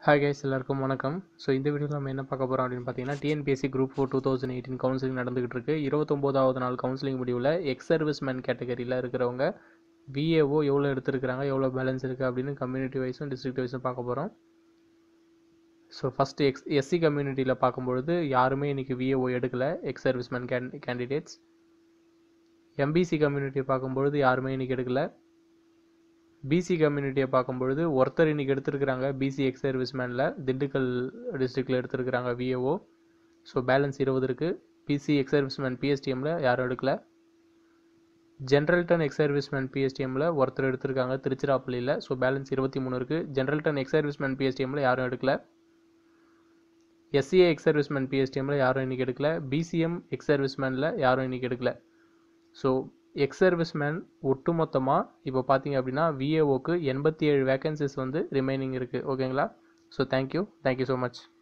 Hi guys, எல்லாருக்கும் வணக்கம். So இந்த வீடியோவில் நம்ம என்ன பார்க்க போகிறோம் அப்படின்னு பார்த்தீங்கன்னா, டிஎன்பிஎஸ்சி குரூப் 4 2018 கவுன்சிலிங் நடந்துகிட்டு இருக்கு. 29வது நாள் கவுன்சிலிங் முடிவில் எக்ஸ் சர்வீஸ்மேன் கேட்டகரியில் இருக்கிறவங்க விஏஓ எவ்வளோ எடுத்துருக்காங்க, எவ்வளோ பேலன்ஸ் இருக்குது அப்படின்னு கம்யூனிட்டி வைஸும் டிஸ்ட்ரிக்ட் வைஸும் பார்க்க போகிறோம். ஸோ ஃபஸ்ட்டு எஸ்சி கம்யூனிட்டியில் பார்க்கும்பொழுது யாருமே இன்றைக்கி விஏஓ எடுக்கலை, எக்ஸ் சர்வீஸ்மேன் கேண்டிடேட்ஸ். எம்பிசி கம்யூனிட்டியை பார்க்கும்பொழுது யாருமே இன்றைக்கி எடுக்கலை. பிசி கம்யூனிட்டியை பார்க்கும்பொழுது ஒருத்தர் இன்றைக்கி எடுத்துருக்குறாங்க, பிசி எக்ஸ் சர்வீஸ்மேனில் திண்டுக்கல் டிஸ்ட்ரிக்டில் எடுத்துருக்குறாங்க விஏஓ. ஸோ பேலன்ஸ் 20 இருக்குது. பிசி எக்ஸ் சர்வீஸ்மேன் பிஎஸ்டிஎம்மில் யாரும் எடுக்கலை. ஜென்ரல் டன் எக்ஸ் சர்வீஸ்மேன் பிஎஸ்டிஎம்மில் ஒருத்தர் எடுத்திருக்காங்க திருச்சிராப்பள்ளியில். ஸோ பேலன்ஸ் 23 இருக்குது. ஜென்ரல் டன் எக்ஸ் சர்வீஸ்மேன் பிஎஸ்டிஎம்மில் யாரும் எடுக்கலை. எஸ்சிஏ எக்ஸ் சர்வீஸ்மேன் பிஎஸ்டிஎம்மில் யாரும் இன்றைக்கி எடுக்கலை. பிசிஎம் எக்ஸ் சர்வீஸ்மேனில் யாரும் இன்றைக்கி எடுக்கலை. ஸோ எக்ஸ் சர்வீஸ்மேன் ஒட்டுமொத்தமாக இப்போ பார்த்தீங்க அப்படின்னா விஏஓக்கு 87 வேகன்சிஸ் வந்து ரிமைனிங் இருக்குது. ஓகேங்களா? So thank you so much.